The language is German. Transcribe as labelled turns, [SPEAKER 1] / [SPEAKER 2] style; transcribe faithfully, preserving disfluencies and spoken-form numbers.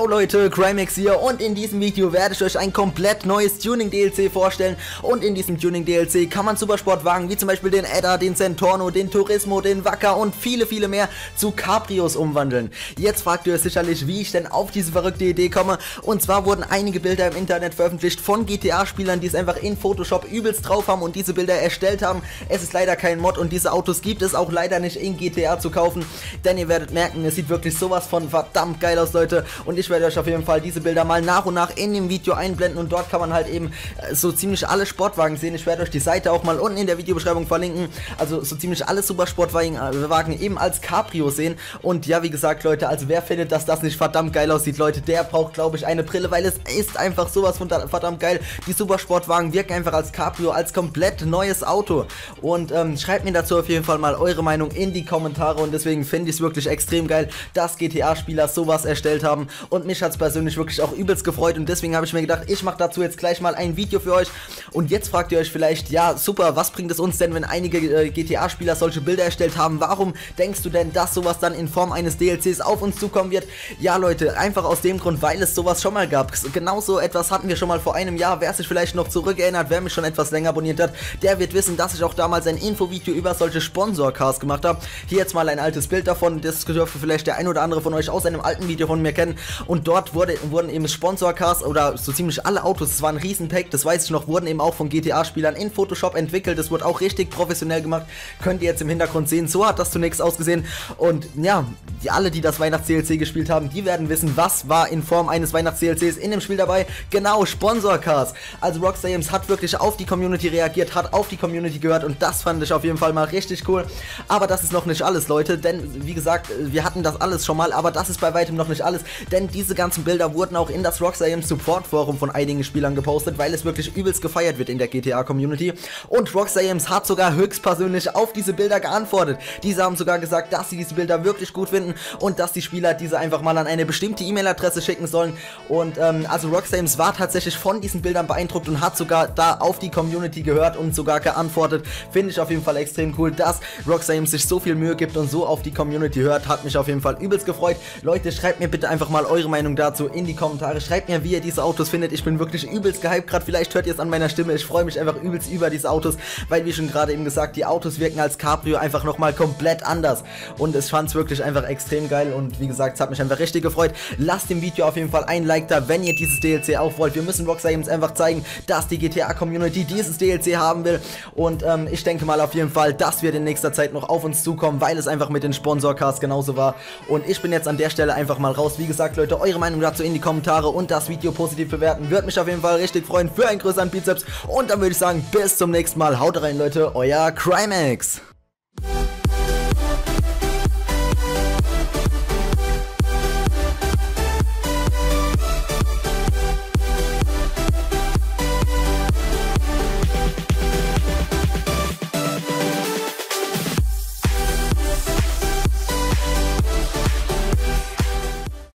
[SPEAKER 1] Yo Leute, Crimex hier und in diesem Video werde ich euch ein komplett neues Tuning-D L C vorstellen und in diesem Tuning-D L C kann man Supersportwagen wie zum Beispiel den Edda, den Zentorno, den Turismo, den Wacker und viele, viele mehr zu Cabrios umwandeln. Jetzt fragt ihr euch sicherlich, wie ich denn auf diese verrückte Idee komme, und zwar wurden einige Bilder im Internet veröffentlicht von G T A-Spielern, die es einfach in Photoshop übelst drauf haben und diese Bilder erstellt haben. Es ist leider kein Mod und diese Autos gibt es auch leider nicht in G T A zu kaufen, denn ihr werdet merken, es sieht wirklich sowas von verdammt geil aus, Leute. Und ich werde euch auf jeden Fall diese Bilder mal nach und nach in dem Video einblenden und dort kann man halt eben äh, so ziemlich alle Sportwagen sehen. Ich werde euch die Seite auch mal unten in der Videobeschreibung verlinken. Also so ziemlich alle Supersportwagen äh, Wagen eben als Cabrio sehen. Und ja, wie gesagt, Leute, also wer findet, dass das nicht verdammt geil aussieht, Leute, der braucht, glaube ich, eine Brille, weil es ist einfach sowas von verdammt geil. Die Supersportwagen wirken einfach als Cabrio, als komplett neues Auto. Und ähm, schreibt mir dazu auf jeden Fall mal eure Meinung in die Kommentare und deswegen finde ich es wirklich extrem geil, dass G T A-Spieler sowas erstellt haben. Und mich hat es persönlich wirklich auch übelst gefreut und deswegen habe ich mir gedacht, ich mache dazu jetzt gleich mal ein Video für euch. Und jetzt fragt ihr euch vielleicht, ja super, was bringt es uns denn, wenn einige äh, G T A-Spieler solche Bilder erstellt haben? Warum denkst du denn, dass sowas dann in Form eines D L Cs auf uns zukommen wird? Ja Leute, einfach aus dem Grund, weil es sowas schon mal gab. Genauso etwas hatten wir schon mal vor einem Jahr. Wer sich vielleicht noch zurückerinnert, wer mich schon etwas länger abonniert hat, der wird wissen, dass ich auch damals ein Infovideo über solche Sponsor-Cars gemacht habe. Hier jetzt mal ein altes Bild davon, das dürfte vielleicht der ein oder andere von euch aus einem alten Video von mir kennen. Und dort wurde, wurden eben Sponsor-Cars oder so ziemlich alle Autos, das war ein Riesenpack, das weiß ich noch, wurden eben auch von G T A-Spielern in Photoshop entwickelt. Das wurde auch richtig professionell gemacht. Könnt ihr jetzt im Hintergrund sehen, so hat das zunächst ausgesehen. Und ja, die, alle, die das Weihnachts-D L C gespielt haben, die werden wissen, was war in Form eines Weihnachts-D L Cs in dem Spiel dabei. Genau, Sponsor-Cars. Also Rockstar Games hat wirklich auf die Community reagiert, hat auf die Community gehört und das fand ich auf jeden Fall mal richtig cool. Aber das ist noch nicht alles, Leute, denn wie gesagt, wir hatten das alles schon mal, aber das ist bei weitem noch nicht alles, denn diese ganzen Bilder wurden auch in das Rockstar Games Support Forum von einigen Spielern gepostet, weil es wirklich übelst gefeiert wird in der G T A-Community. Und Rockstar Games hat sogar höchstpersönlich auf diese Bilder geantwortet. Diese haben sogar gesagt, dass sie diese Bilder wirklich gut finden und dass die Spieler diese einfach mal an eine bestimmte E-Mail-Adresse schicken sollen. Und ähm, also Rockstar Games war tatsächlich von diesen Bildern beeindruckt und hat sogar da auf die Community gehört und sogar geantwortet. Finde ich auf jeden Fall extrem cool, dass Rockstar Games sich so viel Mühe gibt und so auf die Community hört. Hat mich auf jeden Fall übelst gefreut. Leute, schreibt mir bitte einfach mal eure Meinung dazu in die Kommentare. Schreibt mir, wie ihr diese Autos findet. Ich bin wirklich übelst gehypt gerade. Vielleicht hört ihr es an meiner Stimme. Ich freue mich einfach übelst über diese Autos, weil wie schon gerade eben gesagt, die Autos wirken als Cabrio einfach nochmal komplett anders. Und ich fand es wirklich einfach extrem geil und wie gesagt, es hat mich einfach richtig gefreut. Lasst dem Video auf jeden Fall ein Like da, wenn ihr dieses D L C auch wollt. Wir müssen Rockstar Games einfach zeigen, dass die G T A-Community dieses D L C haben will. Und ähm, ich denke mal auf jeden Fall, dass wir in nächster Zeit noch auf uns zukommen, weil es einfach mit den Sponsor-Cars genauso war. Und ich bin jetzt an der Stelle einfach mal raus. Wie gesagt, Leute, eure Meinung dazu in die Kommentare und das Video positiv bewerten. Würde mich auf jeden Fall richtig freuen für einen größeren Bizeps. Und dann würde ich sagen, bis zum nächsten Mal. Haut rein, Leute, euer Crimex.